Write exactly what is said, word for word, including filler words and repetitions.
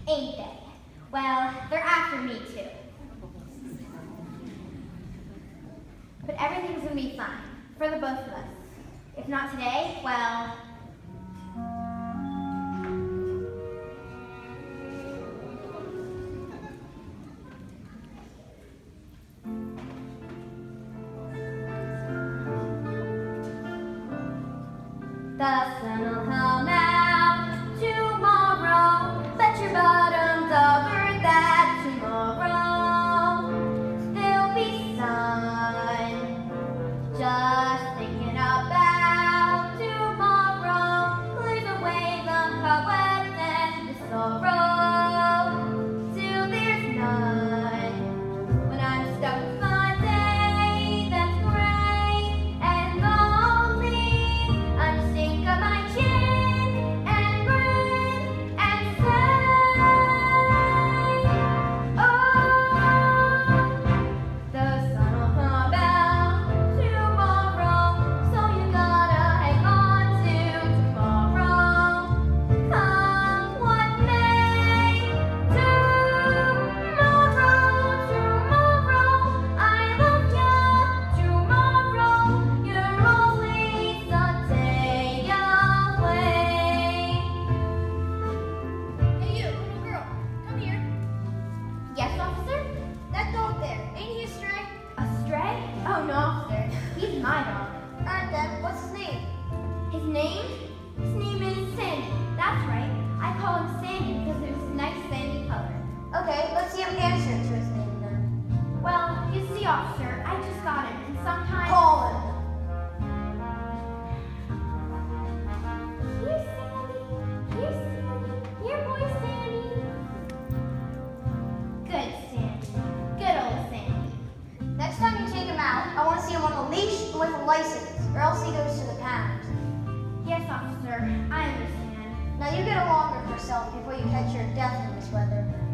Ain't they? Well, they're after me too. But everything's gonna be fine, for the both of us. If not today, well... The sun will come out tomorrow. Bet your bottom dollar that tomorrow there'll be sun. Just thinking about tomorrow clears away the cobwebs and the sorrow till there's none. When I'm stuck with my day that's gray and lonely, I'm just think of my chin and grin and say, oh, the sun will come out tomorrow, so you gotta hang on to tomorrow. Come what may, tomorrow, tomorrow, I love ya, tomorrow, you're always a day away. Hey you, little girl, come here. Yes, officer? That dog there, ain't he a stray? A stray? Oh, no, officer. He's my dog. Alright then, what's his name? His name? His name is Sandy. That's right. I call him Sandy because of his nice sandy color. Okay, let's see him answer to his name then. Well, you see, officer, I just got him, and sometimes... Call him. Here, Sandy. Here, Sandy. Here, boy, Sandy. Good Sandy. Good old Sandy. Next time you take him out, I want to see him on a leash and with a license, or else he goes to the pound. Yes, officer. I understand. Now you get along with yourself before you catch your death in this weather.